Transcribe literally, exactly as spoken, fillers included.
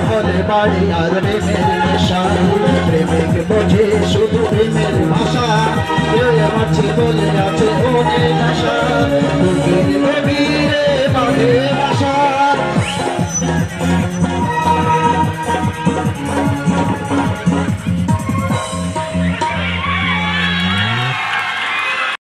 হলে বাড়ি আর প্রেমের নেশা প্রেমিক বোঝে শুধু প্রেমের ভাষা মাছি বলে আছে অনেক আশা